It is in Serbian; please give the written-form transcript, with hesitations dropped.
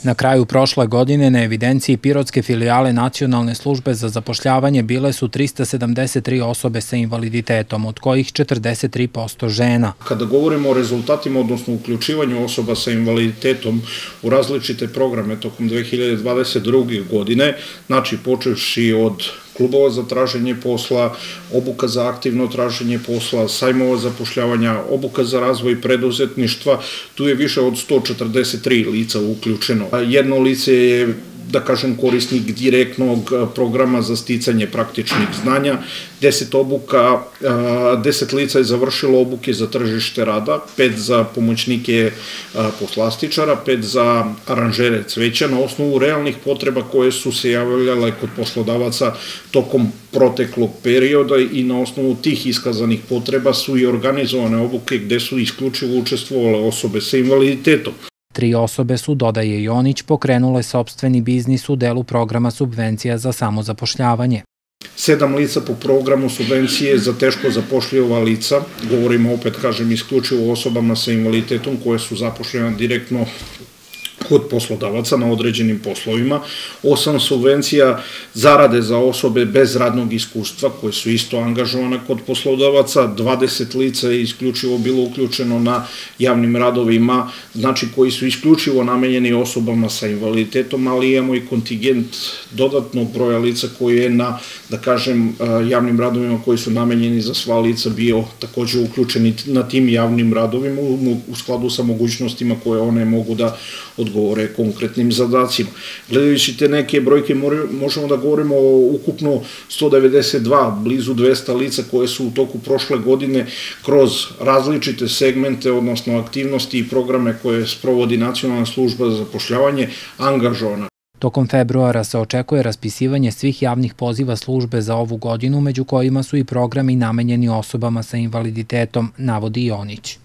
Na kraju prošle godine na evidenciji Pirotske filijale Nacionalne službe za zapošljavanje bile su 373 osobe sa invaliditetom, od kojih 43% žena. Kada govorimo o rezultatima, odnosno uključivanju osoba sa invaliditetom u različite programe tokom 2022. godine, znači počevši od klubova za traženje posla, obuka za aktivno traženje posla, sajmova zapošljavanja, obuka za razvoj preduzetništva, tu je više od 143 lica uključeno. Jedno lice je, da kažem, korisnik direktnog programa za sticanje praktičnih znanja, 10 lica je završilo obuke za tržište rada, 5 za pomoćnike poslastičara, 5 za aranžere cveća na osnovu realnih potreba koje su se javljale kod poslodavaca tokom proteklog perioda i na osnovu tih iskazanih potreba su i organizovane obuke gde su isključivo učestvovale osobe sa invaliditetom. 3 osobe su, dodaje Jonić, pokrenule sopstveni biznis u delu programa subvencija za samozapošljavanje. 7 lica po programu subvencije za teško zapošljiva lica, govorimo opet, kažem, isključivo o osobama sa invaliditetom koje su zapošljene direktno kod poslodavaca na određenim poslovima, 8 subvencija zarade za osobe bez radnog iskustva koje su isto angažovane kod poslodavaca, 20 lica je isključivo bilo uključeno na javnim radovima, znači koji su isključivo namenjeni osobama sa invaliditetom, ali imamo i kontingent dodatnog broja lica koji je na, da kažem, javnim radovima koji su namenjeni za sva lica bio takođe uključeni na tim javnim radovima u skladu sa mogućnostima koje one mogu da odgovore konkretnim zadacima. Gledajući te neke brojke, možemo da govorimo o ukupno 192, blizu 200 lica koje su u toku prošle godine kroz različite segmente, odnosno aktivnosti i programe koje sprovodi Nacionalna služba za zapošljavanje angažovana. Tokom februara se očekuje raspisivanje svih javnih poziva službe za ovu godinu, među kojima su i programi namenjeni osobama sa invaliditetom, navodi Jonić.